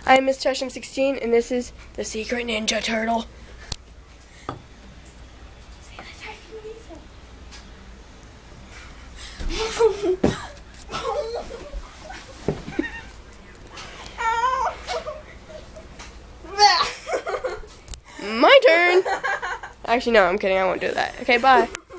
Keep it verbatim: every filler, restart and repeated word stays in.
I'm Miss Chesham sixteen, and this is the Secret Ninja Turtle. My turn! Actually, no, I'm kidding. I won't do that. Okay, bye.